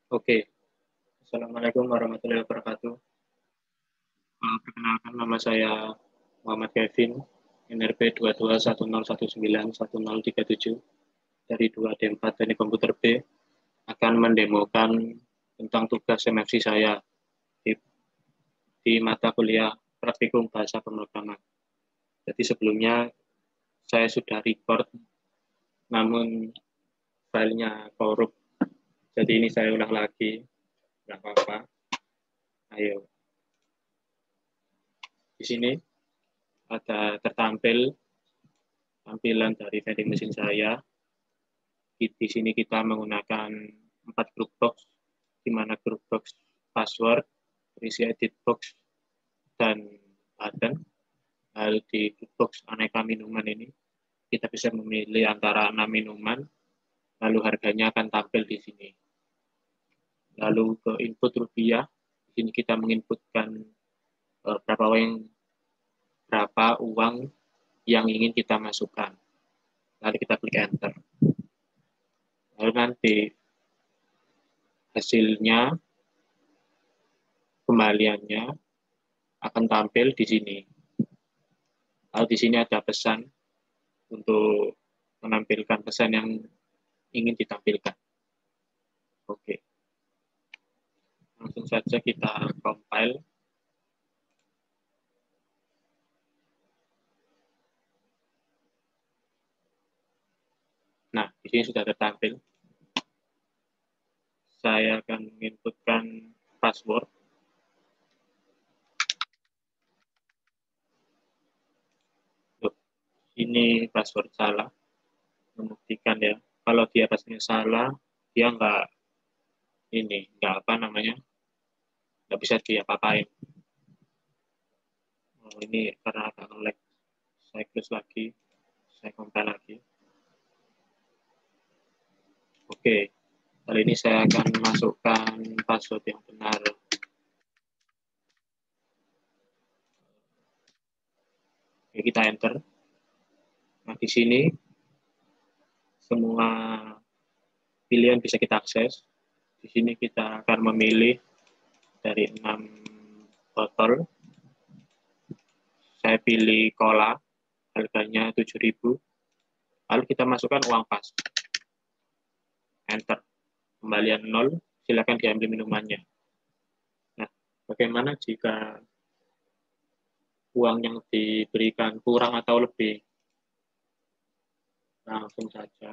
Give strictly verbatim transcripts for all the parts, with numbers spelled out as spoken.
Oke, Assalamualaikum warahmatullahi wabarakatuh. Uh, perkenalkan, nama saya Muhammad Kevin, N R B dua dua satu nol satu sembilan satu nol tiga tujuh dari dua D empat Teknik Komputer B, akan mendemokan tentang tugas M F C saya di, di mata kuliah Praktikum Bahasa Pemrograman. Jadi sebelumnya saya sudah record, namun filenya korup. Jadi ini saya ulang lagi, nggak apa-apa. Ayo. Di sini ada tertampil tampilan dari vending mesin saya. Di, di sini kita menggunakan empat group box, di mana group box password, berisi edit box, dan button. Lalu di group box aneka minuman ini, kita bisa memilih antara enam minuman, lalu harganya akan tampil di sini. Lalu ke input rupiah, di sini kita menginputkan uh, berapa uang, berapa uang yang ingin kita masukkan. Lalu kita klik enter. Lalu nanti hasilnya, kembaliannya akan tampil di sini. Lalu di sini ada pesan untuk menampilkan pesan yang ingin ditampilkan. Oke. Langsung saja kita compile. Nah, di sini sudah tertampil. Saya akan menginputkan password. Loh, ini password salah. Membuktikan ya. Kalau dia passwordnya salah, dia nggak ini, nggak apa namanya, nggak bisa diapa-apain. Oh, ini karena agak nge-lag. Saya close lagi, saya compile lagi. Oke, kali ini saya akan masukkan password yang benar. Oke, kita enter. Nah, di sini semua pilihan bisa kita akses. Di sini kita akan memilih dari enam botol. Saya pilih cola, harganya tujuh ribu. Lalu kita masukkan uang pas. Enter. Kembalian nol, silakan diambil minumannya. Nah, bagaimana jika uang yang diberikan kurang atau lebih? Langsung saja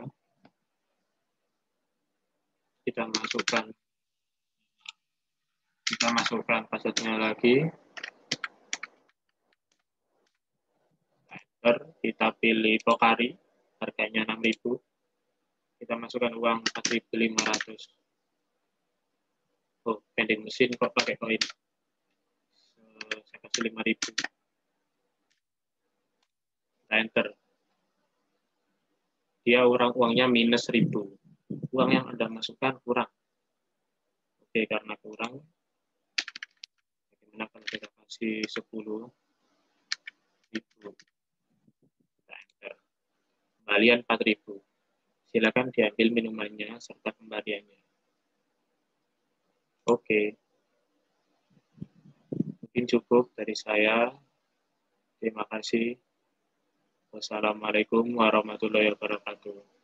kita masukkan kita masukkan passwordnya lagi. Enter, kita pilih Pocari, harganya enam ribu. Kita masukkan uang empat ribu lima ratus. Oh, vending mesin kok pakai koin. Saya kasih lima ribu. Kita enter. Dia orang uangnya minus seribu. Uang yang Anda masukkan kurang. Oke, karena kurang, bagaimana kalau kita kasih sepuluh ribu. Kita enter. Kembalian empat ribu. Silakan diambil minumannya serta kembaliannya. Oke. Mungkin cukup dari saya. Terima kasih. Wassalamualaikum warahmatullahi wabarakatuh.